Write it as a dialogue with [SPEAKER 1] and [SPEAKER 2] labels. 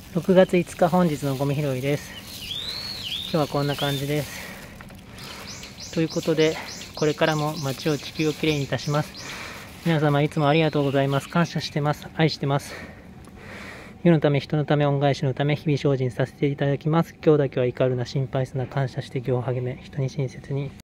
[SPEAKER 1] 6月5日本日のゴミ拾いです。今日はこんな感じです。ということで、これからも街を地球をきれいにいたします。皆様いつもありがとうございます。感謝してます。愛してます。世のため、人のため、恩返しのため、日々精進させていただきます。今日だけは怒るな、心配すな、感謝して行を励め、人に親切に。